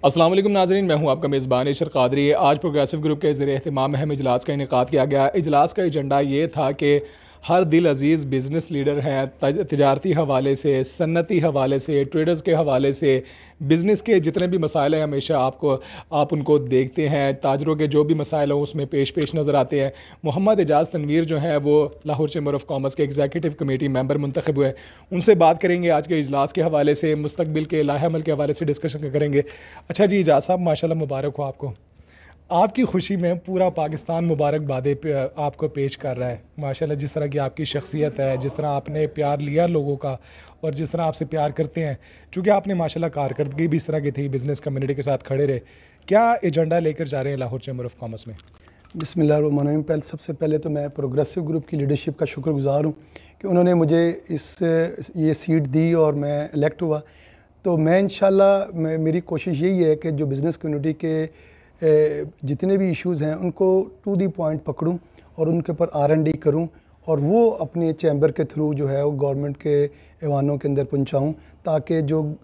अस्सलाम वालेकुम नाज़रीन, मैं हूं आपका मेज़बान इशर क़ादरी। आज प्रोग्रेसिव ग्रुप के ज़रिए एहतमाम अहम इजलास का इनेकाद किया गया। इजलास का एजेंडा ये था कि हर दिल अज़ीज़ बिज़नेस लीडर हैं, तजारती हवाले से, सन्नती हवाले से, ट्रेडर्स के हवाले से, बिज़नेस के जितने भी मसाइल हैं हमेशा आप उनको देखते हैं। ताजरों के जो भी मसाइल हों उसमें पेश नज़र आते हैं। मोहम्मद एजाज़ तनवीर जो हैं वो लाहौर चैम्बर ऑफ कॉमर्स के एग्जीक्यूटिव कमेटी मेंबर मुंतखब हुए। उनसे बात करेंगे आज के इजलास के हवाले से, मुस्तकबिल के लाहे अमल के हवाले से डिस्कशन करेंगे। अच्छा जी, एजाज़ साहब माशाल्लाह मुबारक हो आपको। आपकी खुशी में पूरा पाकिस्तान मुबारकबादें पे आपको पेश कर रहा है। माशाल्लाह जिस तरह की आपकी शख्सियत है, जिस तरह आपने प्यार लिया लोगों का और जिस तरह आपसे प्यार करते हैं, चूँकि आपने माशाल्लाह कारकर्दगी भी इस तरह की थी, बिज़नेस कम्युनिटी के साथ खड़े रहे। क्या एजेंडा लेकर जा रहे हैं लाहौर चैम्बर ऑफ कॉमर्स में? बिस्मिल्लाहिर्रहमानिर्रहीम। सबसे पहले तो मैं प्रोग्रेसिव ग्रुप की लीडरशिप का शुक्रगुज़ार हूँ कि उन्होंने मुझे ये सीट दी और मैं इलेक्ट हुआ। तो मैं इंशाल्लाह मेरी कोशिश यही है कि जो बिज़नेस कम्युनिटी के जितने भी इश्यूज़ हैं उनको टू दी पॉइंट पकड़ूं और उनके ऊपर R&D करूं और वो अपने चैम्बर के थ्रू जो है वो गवर्नमेंट के ऐवानों के अंदर पहुंचाऊं, ताकि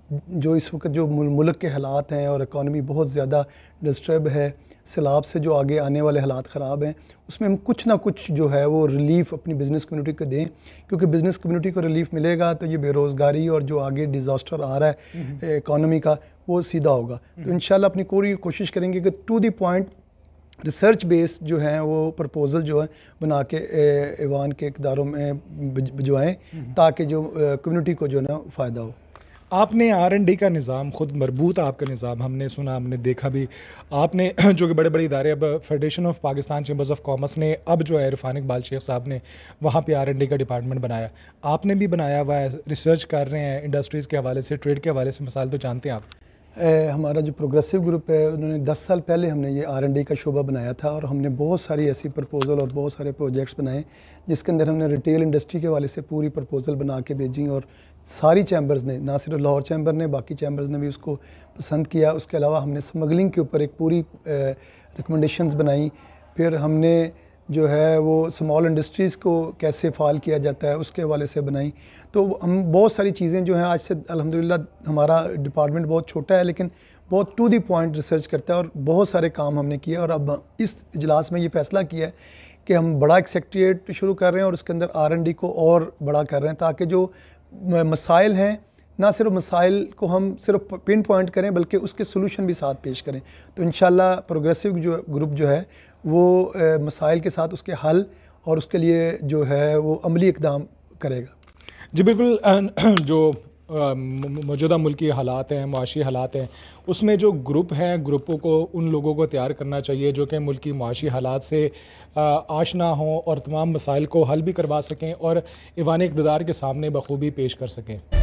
जो इस वक्त जो मुल्क के हालात हैं और इकॉनमी बहुत ज़्यादा डिस्टर्ब है, सैलाब से जो आगे आने वाले हालात ख़राब हैं, उसमें हम कुछ ना कुछ जो है वो रिलीफ़ अपनी बिज़नेस कम्युनिटी को दें। क्योंकि बिज़नेस कम्युनिटी को रिलीफ़ मिलेगा तो ये बेरोज़गारी और जो आगे डिज़ास्टर आ रहा है इकॉनमी का, वो सीधा होगा। तो इंशाल्लाह अपनी पूरी कोशिश करेंगे कि to the point research base जो है वो प्रपोज़ल जो है बना के ऐवान के इक़दारों में भिजवाएँ, ताकि जो कम्युनिटी को जो है ना फ़ायदा हो। आपने R&D का निज़ाम ख़ुद मरबूत आपका निज़ाम हमने सुना, हमने देखा भी। आपने जो कि बड़े बड़े इदारे, अब federation of Pakistan chambers of commerce ने अब जो है इरफान इकबाल शेख साहब ने वहाँ पे R&D का डिपार्टमेंट बनाया। आपने भी बनाया हुआ है, रिसर्च कर रहे हैं इंडस्ट्रीज़ के हवाले से, ट्रेड के हवाले से मसाइल तो जानते हैं आप। हमारा जो प्रोग्रेसिव ग्रुप है उन्होंने 10 साल पहले हमने ये R&D का शोबा बनाया था और हमने बहुत सारी ऐसी प्रपोज़ल और बहुत सारे प्रोजेक्ट्स बनाए जिसके अंदर हमने रिटेल इंडस्ट्री के हवाले से पूरी प्रपोज़ल बना के भेजी और सारी चैम्बर्स ने, ना सिर्फ लाहौर चैम्बर ने, बाकी चैम्बर्स ने भी उसको पसंद किया। उसके अलावा हमने स्मगलिंग के ऊपर एक पूरी रिकमेंडेशंस बनाई। फिर हमने जो है वो स्मॉल इंडस्ट्रीज़ को कैसे फ़ाल किया जाता है उसके हवाले से बनाई। तो हम बहुत सारी चीज़ें जो हैं, आज से अल्हम्दुलिल्लाह हमारा डिपार्टमेंट बहुत छोटा है लेकिन बहुत टू दी पॉइंट रिसर्च करता है और बहुत सारे काम हमने किए। और अब इस इजलास में ये फ़ैसला किया है कि हम बड़ा एक सेक्रेटेरिएट शुरू कर रहे हैं और उसके अंदर R&D को और बड़ा कर रहे हैं, ताकि जो मसाइल हैं, ना सिर्फ मसाइल को हम सिर्फ पिन पॉइंट करें बल्कि उसके सोल्यूशन भी साथ पेश करें। तो इंशाल्लाह प्रोग्रेसिव जो ग्रुप जो है वो मसाइल के साथ उसके हल और उसके लिए जो है वो अमली इक़दाम करेगा। जी बिल्कुल। जो मौजूदा मुल्की हालात हैं, मुआशी हालात हैं, उसमें जो ग्रुप हैं, ग्रुपों को उन लोगों को तैयार करना चाहिए जो कि मुल्की मुआशी हालात से आशना हों और तमाम मसाइल को हल भी करवा सकें और ऐवान इक़्तिदार के सामने बखूबी पेश कर सकें।